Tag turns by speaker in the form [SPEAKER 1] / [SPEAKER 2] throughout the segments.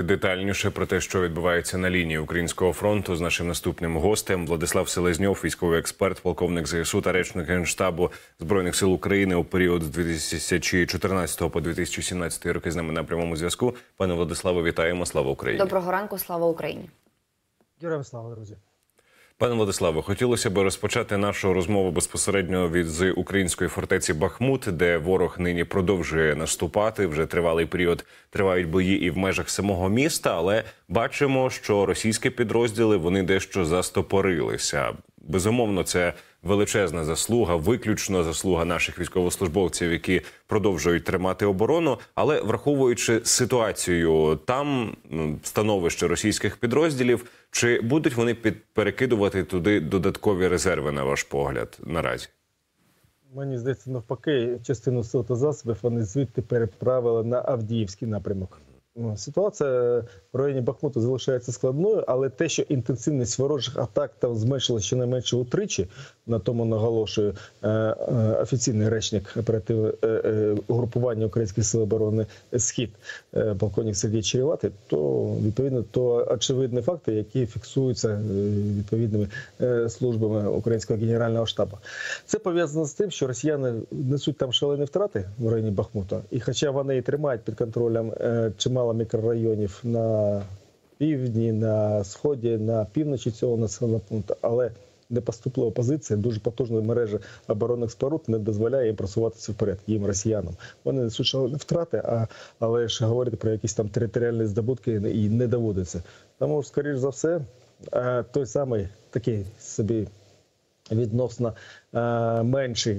[SPEAKER 1] детальніше про те, що відбувається на лінії Українського фронту з нашим наступним гостем. Владислав Селезньов, військовий експерт, полковник ЗСУ та речник Генштабу Збройних сил України у період з 2014 по 2017 роки з нами на прямому зв'язку. Пане Владиславе, вітаємо. Слава Україні.
[SPEAKER 2] Доброго ранку, слава Україні.
[SPEAKER 3] Героям слава, друзі.
[SPEAKER 1] Пане Владиславе, хотілося б розпочати нашу розмову безпосередньо з української фортеці Бахмут, де ворог нині продовжує наступати. Вже тривалий період тривають бої і в межах самого міста, але бачимо, що російські підрозділи, вони дещо застопорилися. Безумовно, це величезна заслуга, виключно заслуга наших військовослужбовців, які продовжують тримати оборону. Але враховуючи ситуацію там, становище російських підрозділів, чи будуть вони перекидувати туди додаткові резерви, на ваш погляд, наразі?
[SPEAKER 3] Мені здається, навпаки, частину сил та засобів вони звідти переправили на Авдіївський напрямок. Ситуація в районі Бахмуту залишається складною, але те, що інтенсивність ворожих атак там зменшилася щонайменше утричі, на тому наголошує офіційний речник угрупування Українських сил оборони «Схід» полковник Сергій Череватий, то відповідно то очевидні факти, які фіксуються відповідними службами Українського генерального штабу. Це пов'язано з тим, що росіяни несуть там шалені втрати в районі Бахмута, і хоча вони і тримають під контролем чимало мікрорайонів на півдні, на сході, на півночі цього населеного пункту, але непоступлива позиція, дуже потужна мережа оборонних споруд не дозволяє їм просуватися вперед, їм, росіянам. Вони несуть шалені втрати, але ж говорити про якісь там територіальні здобутки і не доводиться. Тому, скоріш за все, той самий такий собі відносно менший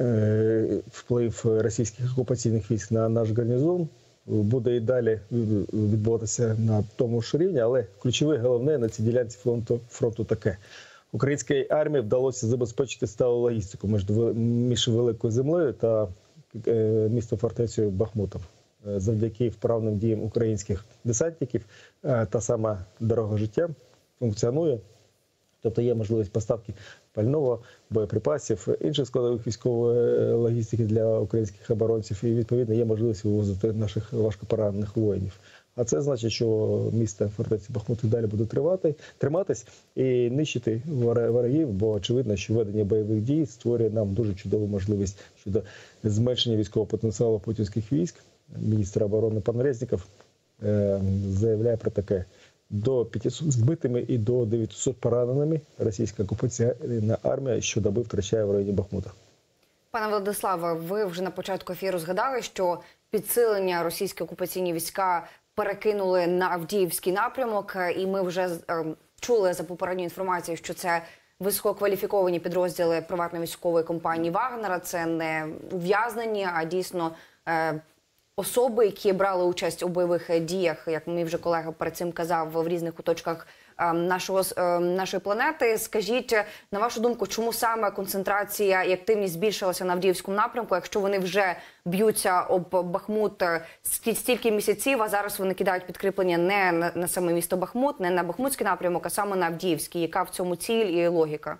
[SPEAKER 3] вплив російських окупаційних військ на наш гарнізон буде і далі відбуватися на тому ж рівні, але ключове, головне на цій ділянці фронту таке. Українській армії вдалося забезпечити сталу логістику між Великою Землею та містом-фортецею Бахмутом. Завдяки вправним діям українських десантників та сама дорога життя функціонує. Тобто є можливість поставки пального, боєприпасів, інших складових військової логістики для українських оборонців. І, відповідно, є можливість вивозити наших важкопоранених воїнів. А це значить, що місто фортеці Бахмут і далі буде триматись і нищити ворогів, бо очевидно, що ведення бойових дій створює нам дуже чудову можливість щодо зменшення військового потенціалу путінських військ. Міністр оборони пан Резніков заявляє про таке. До 500 збитими і до 900 пораненими російська окупаційна армія щодоби втрачає в районі Бахмута.
[SPEAKER 2] Пане Владиславе, ви вже на початку ефіру згадали, що підсилення російські окупаційні війська перекинули на Авдіївський напрямок, і ми вже чули за попередньою інформацією, що це висококваліфіковані підрозділи приватно-військової компанії «Вагнера». Це не ув'язнені, а дійсно особи, які брали участь у бойових діях, як мій вже колега перед цим казав, в різних куточках нашої планети. Скажіть, на вашу думку, чому саме концентрація і активність збільшилася на Авдіївському напрямку, якщо вони вже б'ються об Бахмут стільки місяців, а зараз вони кидають підкріплення не на саме місто Бахмут, не на Бахмутський напрямок, а саме на Авдіївський? Яка в цьому ціль і логіка?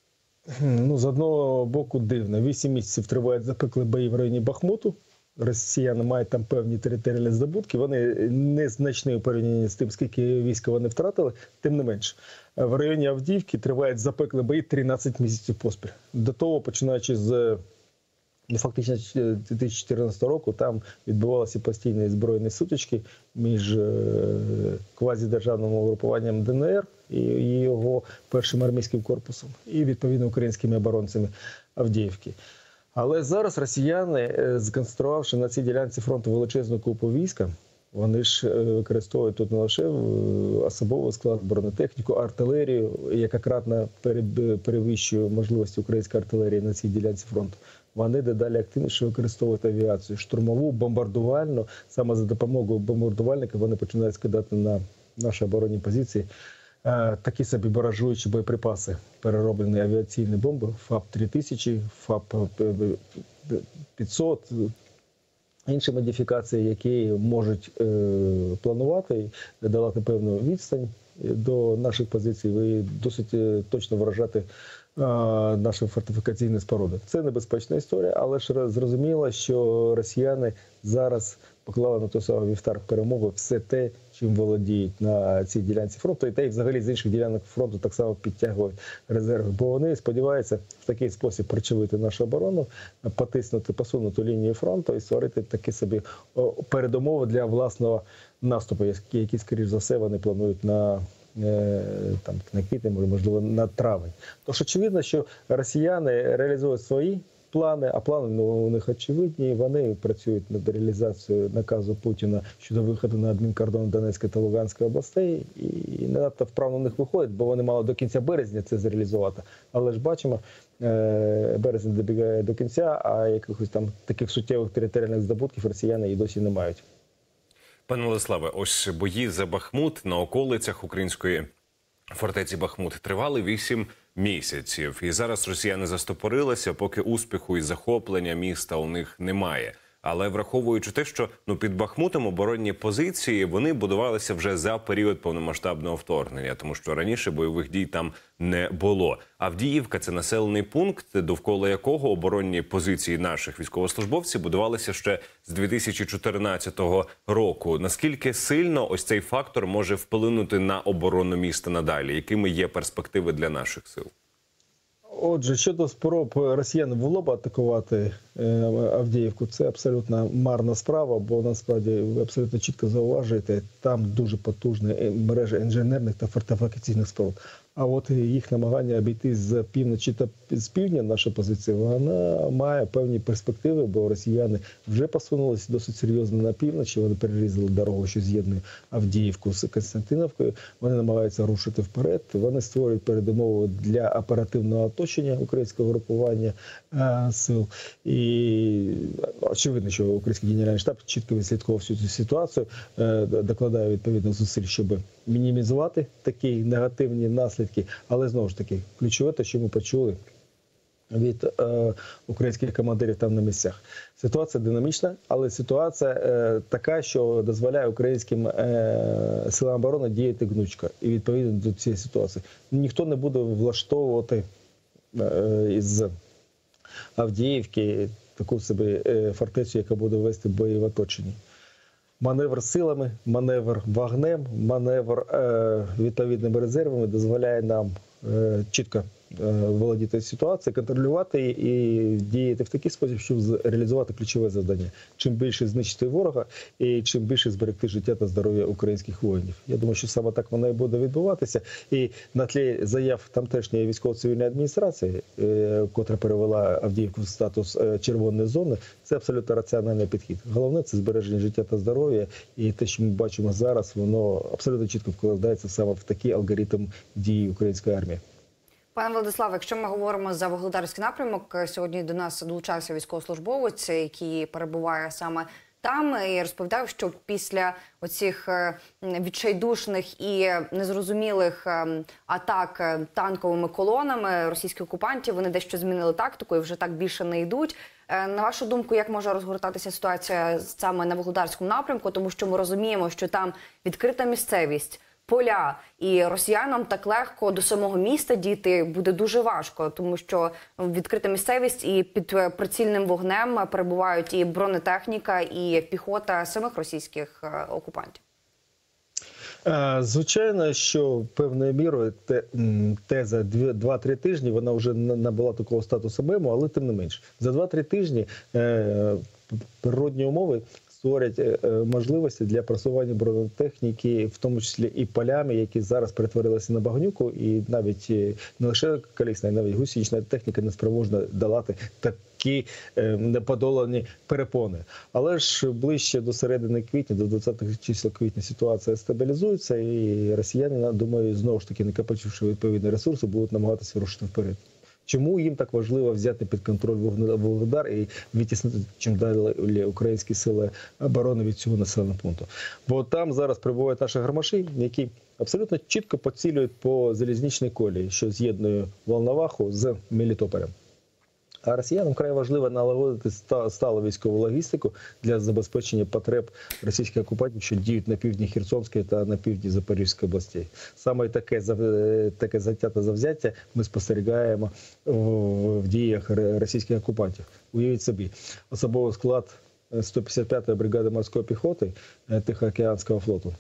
[SPEAKER 3] З одного боку дивно. 8 місяців тривають запеклі бої в районі Бахмуту. Росіяни мають там певні територіальні здобутки, вони незначні у порівнянні з тим, скільки війська вони втратили, тим не менше. В районі Авдіївки тривають запеклі бої 13 місяців поспіль. До того, починаючи з фактично 2014 року, там відбувалися постійні збройні сутички між квазідержавним угрупуванням ДНР і його першим армійським корпусом, і відповідно українськими оборонцями Авдіївки. Але зараз росіяни, сконцентрувавши на цій ділянці фронту величезну купу війська, вони ж використовують тут не лише особовий склад, бронетехніку, артилерію, яка кратно перевищує можливості української артилерії на цій ділянці фронту. Вони дедалі активніше використовують авіацію, штурмову, бомбардувальну. Саме за допомогою бомбардувальника вони починають скидати на наші оборонні позиції такі собі баражуючі боєприпаси, перероблені авіаційні бомби, ФАП-3000, ФАП-500, інші модифікації, які можуть планувати, долати певну відстань до наших позицій і досить точно вражати наші фортифікаційні споруди. Це небезпечна історія, але ж зрозуміло, що росіяни зараз поклали на той самий вівтар перемоги все те, чим володіють на цій ділянці фронту, і й взагалі з інших ділянок фронту так само підтягують резерви. Бо вони сподіваються в такий спосіб причавити нашу оборону, потиснути, посунути лінію фронту і створити такі собі передумови для власного наступу, які, скоріш за все, вони планують на квітень, можливо, на травень. Тож очевидно, що росіяни реалізують свої плани, а плани у них очевидні. Вони працюють над реалізацією наказу Путіна щодо виходу на адмінкордон Донецької та Луганської областей. І не надто вправно у них виходить, бо вони мали до кінця березня це зреалізувати. Але ж бачимо, березень добігає до кінця, а якихось там таких суттєвих територіальних здобутків росіяни і досі не мають.
[SPEAKER 1] Пане Владиславе, ось бої за Бахмут на околицях української фортеці Бахмут тривали 8 місяців. І зараз росіяни застопорилися, поки успіху і захоплення міста у них немає. Але враховуючи те, що під Бахмутом оборонні позиції, вони будувалися вже за період повномасштабного вторгнення, тому що раніше бойових дій там не було. Авдіївка – це населений пункт, довкола якого оборонні позиції наших військовослужбовців будувалися ще з 2014 року. Наскільки сильно ось цей фактор може вплинути на оборону міста надалі? Якими є перспективи для наших сил?
[SPEAKER 3] Отже, щодо спроб росіян в лоб атакувати Авдіївку, це абсолютно марна справа, бо насправді ви абсолютно чітко зауважуєте, там дуже потужна мережа інженерних та фортифікаційних споруд. А от їх намагання обійти з півночі та з півдня, наша позиція, вона має певні перспективи, бо росіяни вже посунулися досить серйозно на півночі, вони перерізали дорогу, що з'єднує Авдіївку з Костянтинівкою, вони намагаються рушити вперед, вони створюють передумови для оперативного оточення українського групування сил. І очевидно, що український генеральний штаб чітко відслідковував всю цю ситуацію, докладає відповідно зусиль, щоб мінімізувати такі негативні наслідки. Але, знову ж таки, ключове те, що ми почули від українських командирів там на місцях. Ситуація динамічна, але ситуація така, що дозволяє українським силам оборони діяти гнучко. І відповідно до цієї ситуації ніхто не буде влаштовувати із Авдіївки таку собі фортецю, яка буде вести бої в оточенні. Маневр силами, маневр вогнем, маневр відповідними резервами дозволяє нам чітко володіти ситуацією, контролювати і діяти в такий спосіб, щоб реалізувати ключове завдання. Чим більше знищити ворога і чим більше зберегти життя та здоров'я українських воїнів. Я думаю, що саме так воно і буде відбуватися. І на тлі заяв тамтешньої військово-цивільної адміністрації, котра перевела Авдіївку в статус червоної зони, це абсолютно раціональний підхід. Головне – це збереження життя та здоров'я. І те, що ми бачимо зараз, воно абсолютно чітко вкладається саме в такий алгоритм дії української армії.
[SPEAKER 2] Пане Владиславе, якщо ми говоримо за Вугледарський напрямок, сьогодні до нас долучався військовослужбовець, який перебуває саме там, і розповідав, що після оцих відчайдушних і незрозумілих атак танковими колонами російських окупантів, вони дещо змінили тактику і вже так більше не йдуть. На вашу думку, як може розгортатися ситуація саме на Вугледарському напрямку? Тому що ми розуміємо, що там відкрита місцевість, поля, і росіянам так легко до самого міста дійти буде дуже важко, тому що відкрита місцевість і під прицільним вогнем перебувають і бронетехніка, і піхота самих російських окупантів.
[SPEAKER 3] Звичайно, що певною мірою теза 2-3 тижні, вона вже набула такого статусу мему, але тим не менш. За 2-3 тижні природні умови створять можливості для просування бронетехніки, в тому числі і полями, які зараз перетворилися на багнюку, і навіть не лише колісна, а навіть гусенична техніка не спроможна долати такі неподолані перепони. Але ж ближче до середини квітня, до 20-х чисел квітня ситуація стабілізується, і росіяни, думаю, знову ж таки, накопичивши відповідні ресурси, будуть намагатися рушити вперед. Чому їм так важливо взяти під контроль Вугледар і відтіснити чим далі українські сили оборони від цього населеного пункту? Бо там зараз перебувають наші гармаші, які абсолютно чітко поцілюють по залізничній колії, що з'єднує Волноваху з Мелітополем. А росіянам вкрай важливо налагодити сталу військову логістику для забезпечення потреб російських окупантів, що діють на півдні Херсонської та на півдні Запорізької областей. Саме таке затяте завзяття ми спостерігаємо в діях російських окупантів. Уявіть собі, особовий склад 155-ї бригади морської піхоти Тихоокеанського флоту,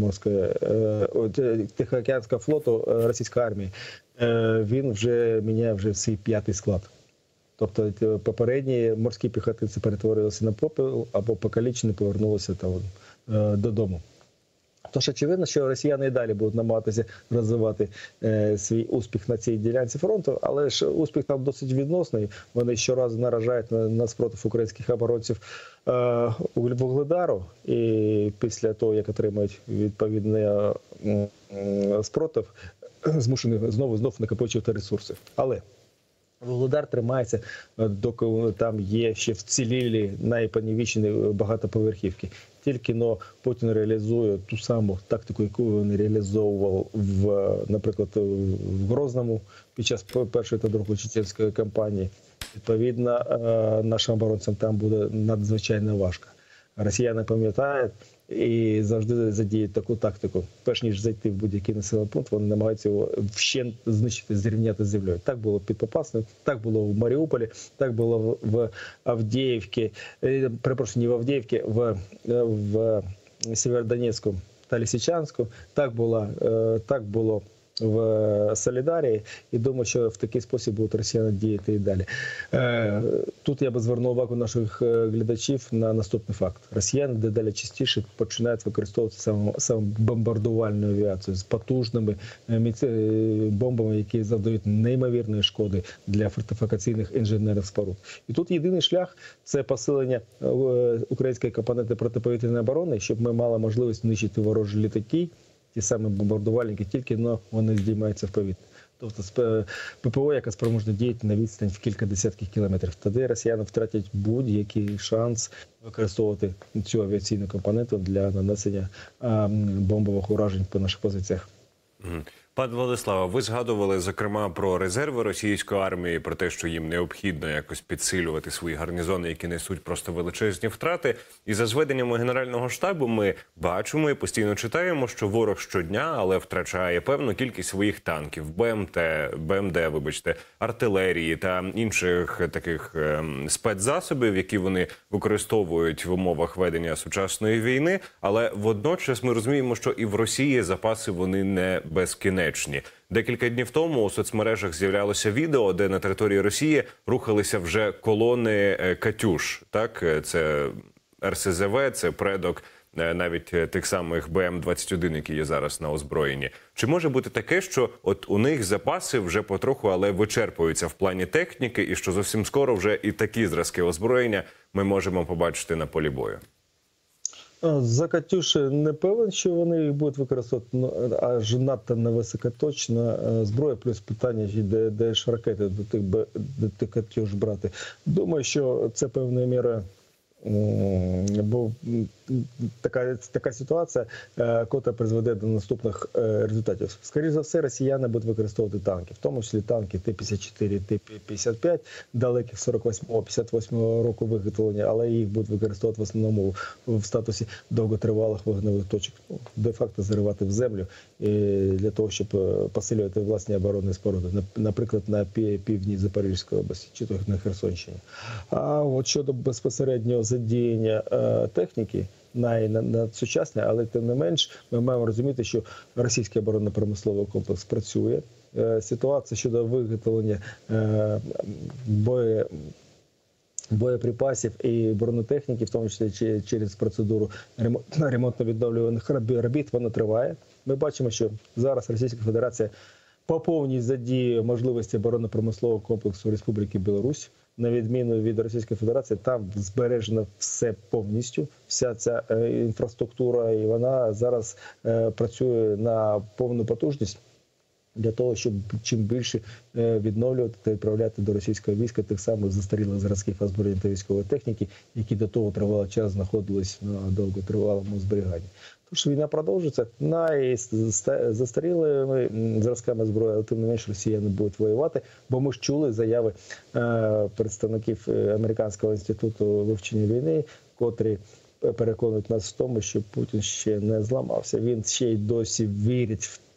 [SPEAKER 3] Тихоокеанського флоту російської армії. Він вже міняє свій 5-й склад. Тобто попередні морські піхотинці перетворилися на попіл або покалічені повернулися додому. Тож очевидно, що росіяни і далі будуть намагатися розвивати свій успіх на цій ділянці фронту, але ж успіх там досить відносний. Вони щоразу наражають на спротив українських оборонців Вугледару, і після того, як отримають відповідний спротив, змушені знову накопичувати ресурси. Але Вугледар тримається, доки там є ще вцілілі найпонівічені багатоповерхівки. Тільки Путін реалізує ту саму тактику, яку він реалізовував, наприклад, в Грозному під час першої та другої чеченської кампанії. Відповідно, нашим оборонцям там буде надзвичайно важко. Росіяни пам'ятають і завжди задіють таку тактику. Перш ніж зайти в будь-який населений пункт, вони намагаються його вщент знищити, зрівняти з землею. Так було під Попасним, так було в Маріуполі, так було в Авдіївці, перепрошую, не в Авдіївці, в Сєвєродонецьку та Лисичанську, так було в Солідарії, і думаю, що в такий спосіб будуть росіяни діяти і далі. Тут я би звернув увагу наших глядачів на наступний факт. Росіяни дедалі частіше починають використовувати саме бомбардувальну авіацію з потужними бомбами, які завдають неймовірної шкоди для фортифікаційних інженерних споруд. І тут єдиний шлях – це посилення української компоненти протиповітряної оборони, щоб ми мали можливість нищити ворожі літаки, ті самі бомбардувальники, тільки вони здіймаються в повітря. Тобто ППО, яка спроможна діяти на відстань в кілька десятків кілометрів. Тоді росіяни втратять будь-який шанс використовувати цю авіаційну компоненту для нанесення бомбових уражень по наших позиціях.
[SPEAKER 1] Пане Владиславе, ви згадували, зокрема, про резерви російської армії, про те, що їм необхідно якось підсилювати свої гарнізони, які несуть просто величезні втрати. І за зведеннями Генерального штабу ми бачимо і постійно читаємо, що ворог щодня, але втрачає певну кількість своїх танків, БМД, артилерії та інших таких спецзасобів, які вони використовують в умовах ведення сучасної війни. Але водночас ми розуміємо, що і в Росії запаси вони не безкінечні. Декілька днів тому у соцмережах з'являлося відео, де на території Росії рухалися вже колони «Катюш». Так, це РСЗВ, це предок навіть тих самих БМ-21, які є зараз на озброєнні. Чи може бути таке, що от у них запаси вже потроху, але вичерпуються в плані техніки, і що зовсім скоро вже і такі зразки озброєння ми можемо побачити на полі бою?
[SPEAKER 3] За «Катюші» не певен, що вони їх будуть використовувати, аж надто невисокоточна зброя, плюс питання, де ж ракети до тих «Катюш» брати. Думаю, що це певною мірою, бо така ситуація, котра призведе до наступних результатів. Скоріше за все, росіяни будуть використовувати танки, в тому числі танки Т-54, Т-55, далеких 48-58 року виготовлення, але їх будуть використовувати в основному в статусі довготривалих вогневих точок, де-факто заривати в землю для того, щоб посилювати власні оборонні споруди, наприклад, на півдні Запорізької області чи на Херсонщині. А от щодо безпосереднього задіяння техніки, надсучасне, але тим не менш ми маємо розуміти, що російський оборонно-промисловий комплекс працює. Ситуація щодо виготовлення боєприпасів і бронетехніки, в тому числі через процедуру ремонтно-відновлюваних робіт, вона триває. Ми бачимо, що зараз Російська Федерація по повній задіє можливості оборонно-промислового комплексу Республіки Білорусь. На відміну від Російської Федерації, там збережено все повністю, вся ця інфраструктура, і вона зараз працює на повну потужність для того, щоб чим більше відновлювати та відправляти до російського війська тих самих застарілих зразків озброєння та військової техніки, які до того тривалий час знаходились на довготривалому зберіганні. Тож війна продовжується. Застарілими зразками зброї, але тим не менш росіяни будуть воювати, бо ми ж чули заяви представників Американського інституту вивчення війни, котрі переконують нас в тому, що Путін ще не зламався. Він ще й досі вірить в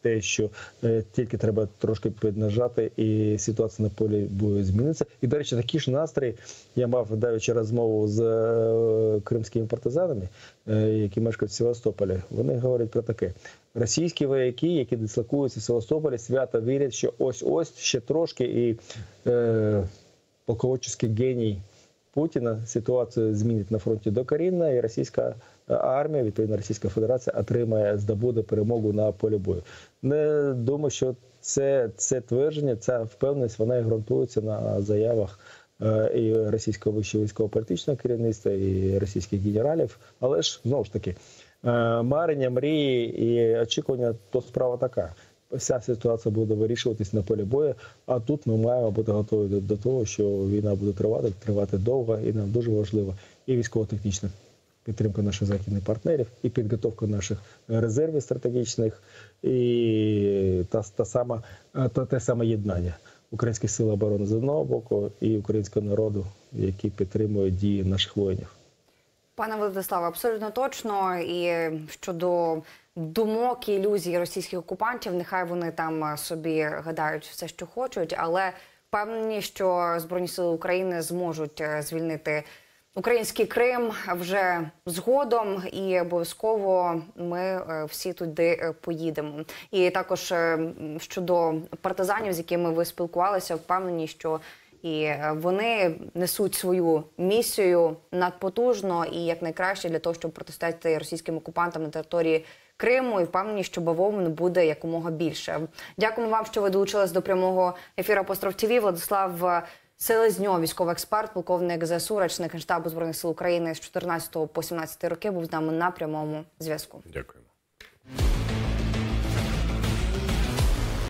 [SPEAKER 3] те, що тільки треба трошки піднажати, і ситуація на полі бою зміниться. І, до речі, такі ж настрій я мав давечі розмову з кримськими партизанами, які мешкають в Севастополі. Вони говорять про таке. Російські вояки, які дислокуються в Севастополі, свято вірять, що ось-ось ще трошки і полководчий геній Путіна ситуацію змінить на фронті докорінно, і російська армія, відповідно Російська Федерація, отримає, здобуде перемогу на полі бою. Не думаю, що це твердження, ця впевненість, вона і ґрунтується на заявах і російського вищого військово-політичного керівництва, і російських генералів. Але ж, знову ж таки, марення, мрії і очікування – то справа така. Вся ситуація буде вирішуватись на полі бою, а тут ми маємо бути готові до того, що війна буде тривати довго, і нам дуже важлива і військово-технічна підтримка наших західних партнерів, і підготовка наших резервів стратегічних, і те саме єднання українських сил оборони з одного боку і українського народу, які підтримують дії наших воїнів.
[SPEAKER 2] Пане Владиславе, абсолютно точно. І щодо думок і ілюзій російських окупантів, нехай вони там собі гадають все, що хочуть, але впевнені, що Збройні Сили України зможуть звільнити український Крим вже згодом, і обов'язково ми всі туди поїдемо. І також щодо партизанів, з якими ви спілкувалися, впевнені, що і вони несуть свою місію надпотужно і якнайкраще для того, щоб протистояти російським окупантам на території Криму, і впевнені, що бавовни буде якомога більше. Дякуємо вам, що ви долучились до прямого ефіру Апостроф ТВ. Владислав Селезньов, військовий експерт, полковник ЗСУ, речник Генштабу Збройних сил України з 14 по 17 роки, був з нами на прямому зв'язку.
[SPEAKER 1] Дякую.